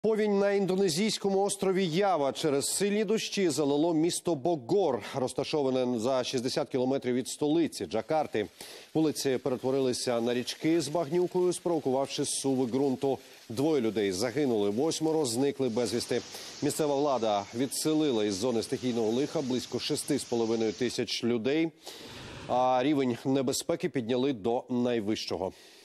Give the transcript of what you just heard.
Повінь на індонезійському острові Ява через сильні дощі залило місто Богор, розташоване за 60 кілометрів від столиці Джакарти. Вулиці перетворилися на річки з багнюкою, спровокувавши зсуви ґрунту. 2 людей загинули, 8 зникли безвісти. Місцева влада відселила із зони стихійного лиха близько 6,5 тисяч людей, а рівень небезпеки підняли до найвищого.